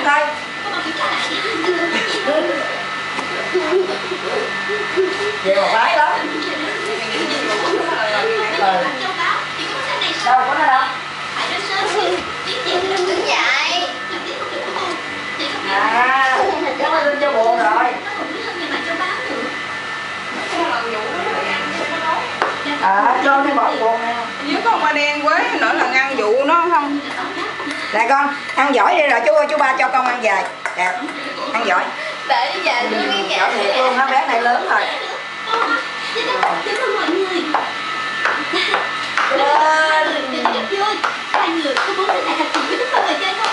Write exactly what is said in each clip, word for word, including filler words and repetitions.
coi. Về một bái lắm. Ừ. Đâu có nó đâu. À, chắc là Linh cho buồn rồi. À, cho đi bỏ buồn nè. Nếu con ba đen quế nữa là ngăn vụ nó không? Nè con, ăn giỏi đi rồi chú ơi, chú ba cho con ăn về. Đẹp, ăn giỏi. Để đi về Ừ, giỏi thiệt luôn, nó bé này lớn rồi. Lên. Hai người có muốn thế này thật sự với chúng tôi chơi không?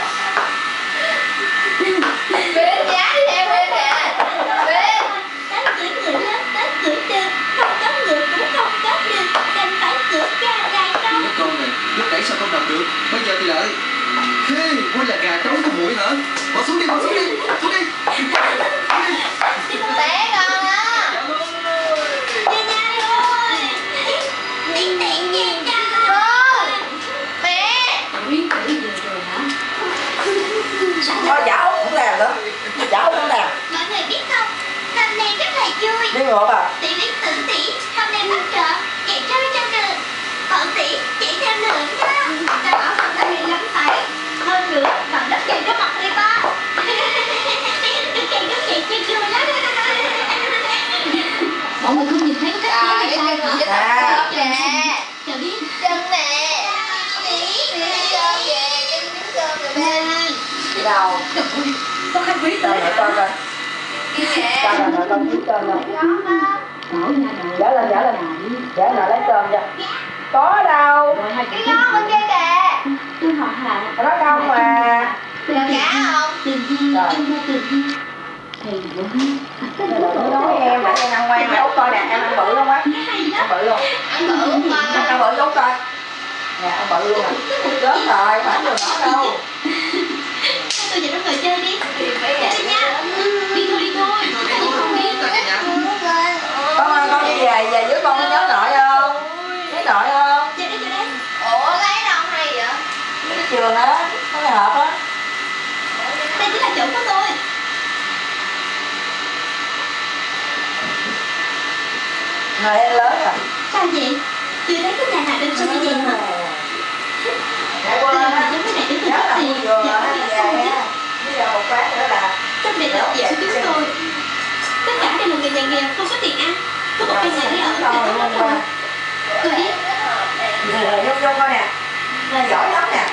Bên giá đi em bên nè. Bên. Tết cưới người lớn, Tết cưới trường, không có người cũng không có đường, đành phải cưới gà gà trống. Các con này, lúc nãy sao không đọc được? Bây giờ thì đợi. Thế, vui là gà trống con muội hả? Bỏ xuống đi, bỏ xuống đi, xuống đi. Té con á. Đi ra thôi. Đi tiện gì cha. Thôi. Mẹ. Thôi giả Út cũng làm nữa. Giả Út cũng làm. Mọi người biết không, hôm nay rất là vui. Đi ngược à. Tỷ biết tử tỷ hôm nay bắt trợ chạy chơi trên đường. Bọn tỷ chạy theo đường nha. Ta bảo không ta hay lắm phải. Hơn nữa còn đất chạy trước mặt người ta. Đất chạy đất chạy chơi vui lắm. Mọi người không nhìn thấy có cách nói gì sao hả? À. Nè. Chào biết. Chân nè. Tỷ. Chân về. Chân miếng cơm rồi bên. Đi đâu? Có khách quý Trời ơi, coi coi. Coi là nội con chiếu cơm rồi. Dở lên, dở lên. Dở lại lấy cơm cho. Có đâu. Cái đó bên kia kìa. Tôi hỏi hả? Nó không mà. Được cả không? Rồi. Tôi nói em là em ăn ngoan mà Út coi nè, em ăn bự không á? Ăn bự luôn. Ăn bự không ngon. Ăn bự Út coi. Nè, ăn bự luôn à. Rớt rồi, phải được nó đâu. Tôi dẫn nó ngồi chơi đi. Chơi đi nha. Đi thôi, đi thôi. Không biết. Con ơi, con đi về, về với con có nhớ nội không? Nhớ nội không? Chơi đi, chơi đi. Ủa, lấy đâu hay vậy? Trường á, có cái hộp á. Đây chính là chỗ của tôi. Rồi em lớn rồi. Sao vậy? Chưa thấy có nhà nào đơn sơ như vậy hả? Chạy qua á. Giống cái này để tôi Nhớ có là tiền. mua vừa Giờ á, nó về xong nha. nha. Bây giờ một quán nữa là Chắc để làm việc cho chúng tôi. Tất cả đều là người nhà nghèo, không có tiền ăn. Có một căn nhà để ở. rồi hôm qua. Tôi biết. Rồi nhung nhung coi nè. Nè giỏi lắm nè.